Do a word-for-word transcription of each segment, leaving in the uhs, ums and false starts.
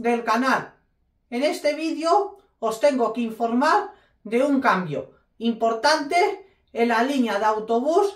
del canal. En este vídeo os tengo que informar de un cambio importante en la línea de autobús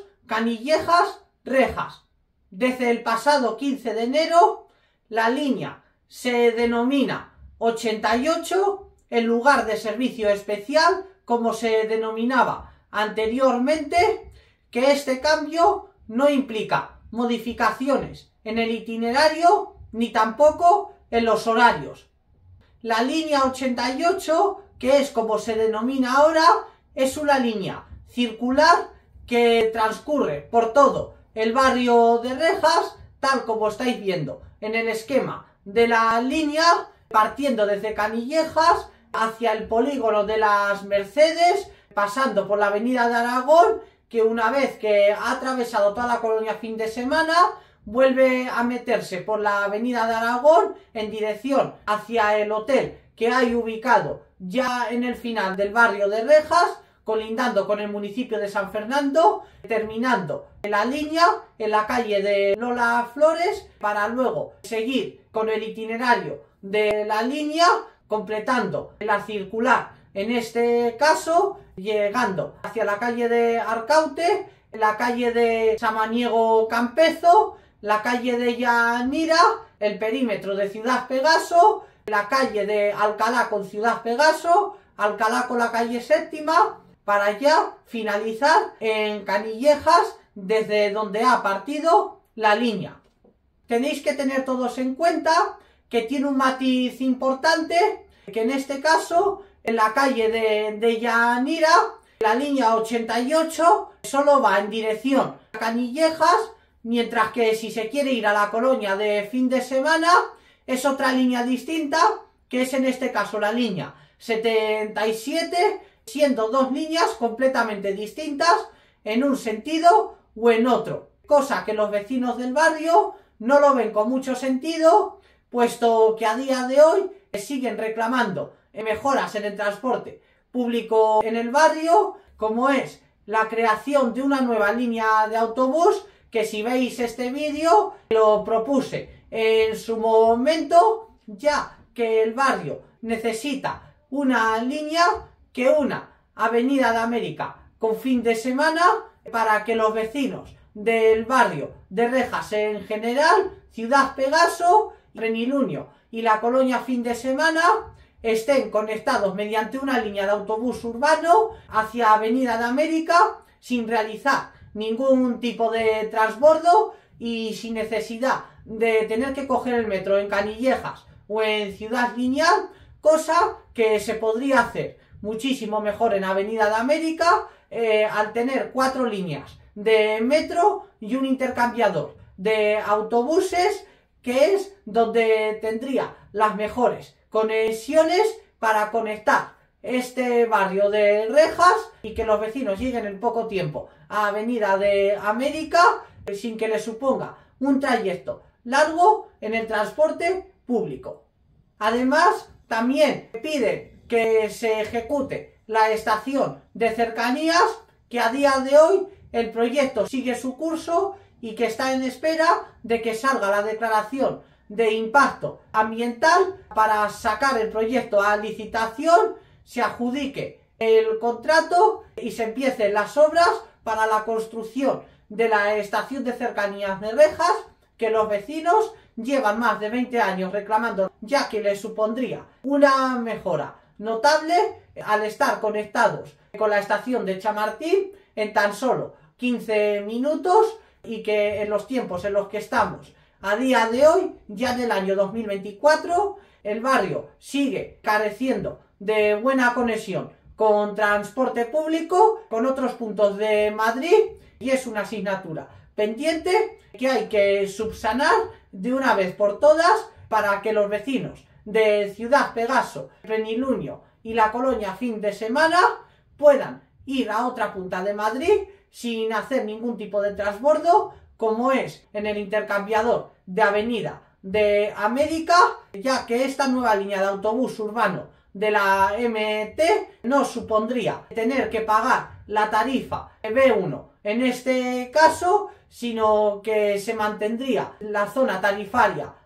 Canillejas-Rejas. Desde el pasado quince de enero la línea se denomina ochenta y ocho en lugar de servicio especial como se denominaba anteriormente, que este cambio no implica modificaciones en el itinerario ni tampoco en los horarios. La línea ochenta y ocho, que es como se denomina ahora, es una línea circular que transcurre por todo el barrio de Rejas, tal como estáis viendo en el esquema de la línea, partiendo desde Canillejas hacia el polígono de las Mercedes, pasando por la avenida de Aragón, que una vez que ha atravesado toda la colonia fin de semana, vuelve a meterse por la avenida de Aragón en dirección hacia el hotel que hay ubicado ya en el final del barrio de Rejas, colindando con el municipio de San Fernando, terminando la línea en la calle de Lola Flores, para luego seguir con el itinerario de la línea, completando la circular, en este caso llegando hacia la calle de Arcaute, la calle de Samaniego Campezo, la calle de Llanira, el perímetro de Ciudad Pegaso, la calle de Alcalá con Ciudad Pegaso, Alcalá con la calle Séptima, para ya finalizar en Canillejas, desde donde ha partido la línea. Tenéis que tener todos en cuenta que tiene un matiz importante, que en este caso, en la calle de, de Llanira, la línea ochenta y ocho solo va en dirección a Canillejas, mientras que si se quiere ir a la colonia de fin de semana, es otra línea distinta, que es en este caso la línea setenta y siete, siendo dos líneas completamente distintas en un sentido o en otro, cosa que los vecinos del barrio no lo ven con mucho sentido, puesto que a día de hoy siguen reclamando mejoras en el transporte público en el barrio, como es la creación de una nueva línea de autobús, que si veis este vídeo lo propuse en su momento, ya que el barrio necesita una línea que una Avenida de América con fin de semana, para que los vecinos del barrio de Rejas en general, Ciudad Pegaso, Renilunio y la colonia fin de semana estén conectados mediante una línea de autobús urbano hacia Avenida de América sin realizar ningún tipo de transbordo y sin necesidad de tener que coger el metro en Canillejas o en Ciudad Lineal, cosa que se podría hacer muchísimo mejor en Avenida de América, eh, al tener cuatro líneas de metro y un intercambiador de autobuses, que es donde tendría las mejores conexiones para conectar este barrio de Rejas y que los vecinos lleguen en poco tiempo a Avenida de América sin que les suponga un trayecto largo en el transporte público. Además, también piden que se ejecute la estación de cercanías, que a día de hoy el proyecto sigue su curso y que está en espera de que salga la declaración de impacto ambiental para sacar el proyecto a licitación, se adjudique el contrato y se empiecen las obras para la construcción de la estación de cercanías de Rejas, que los vecinos llevan más de veinte años reclamando, ya que les supondría una mejora notable al estar conectados con la estación de Chamartín en tan solo quince minutos, y que en los tiempos en los que estamos a día de hoy, ya en el año dos mil veinticuatro, el barrio sigue careciendo de buena conexión con transporte público con otros puntos de Madrid, y es una asignatura pendiente que hay que subsanar de una vez por todas, para que los vecinos de Ciudad Pegaso, Renilunio y la colonia fin de semana puedan ir a otra punta de Madrid sin hacer ningún tipo de transbordo, como es en el intercambiador de Avenida de América, ya que esta nueva línea de autobús urbano de la M T no supondría tener que pagar la tarifa B uno en este caso, sino que se mantendría la zona tarifaria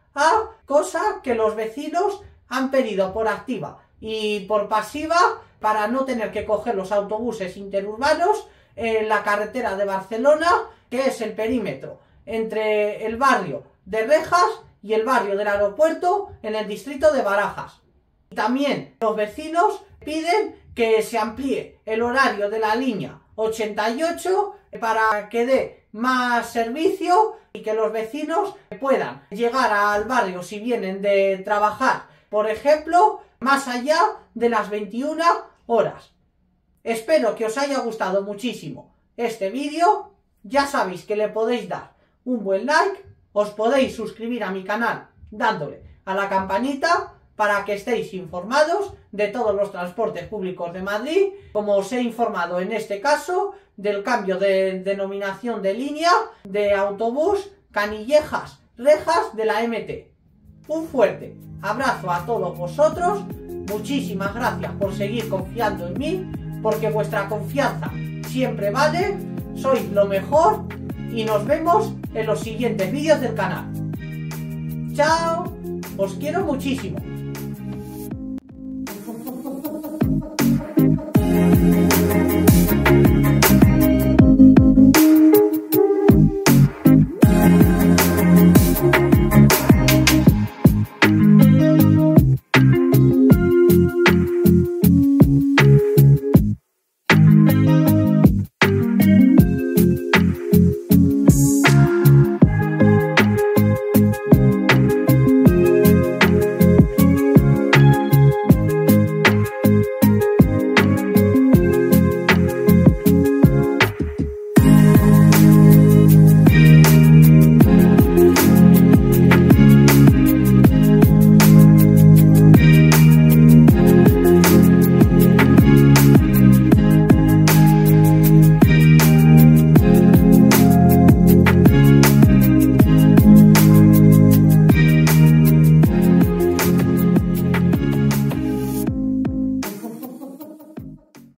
a cosa que los vecinos han pedido por activa y por pasiva para no tener que coger los autobuses interurbanos en la carretera de Barcelona, que es el perímetro entre el barrio de Rejas y el barrio del Aeropuerto en el distrito de Barajas. También los vecinos piden que se amplíe el horario de la línea ochenta y ocho para que dé más servicio y que los vecinos puedan llegar al barrio si vienen de trabajar, por ejemplo, más allá de las veintiuna horas. Espero que os haya gustado muchísimo este vídeo. Ya sabéis que le podéis dar un buen like, os podéis suscribir a mi canal dándole a la campanita para que estéis informados de todos los transportes públicos de Madrid, como os he informado en este caso del cambio de denominación de línea de autobús Canillejas Rejas de la M T. Un fuerte abrazo a todos vosotros, muchísimas gracias por seguir confiando en mí, porque vuestra confianza siempre vale, sois lo mejor y nos vemos en los siguientes vídeos del canal. ¡Chao! Os quiero muchísimo.